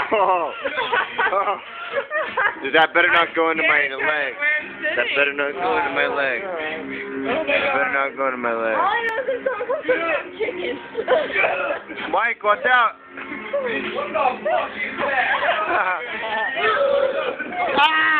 Oh. Oh. That better not go into my leg. That better not go into my leg. That better not go into my leg. All I know is that someone comes chicken. Mike, watch out! What the fuck is that? Ah!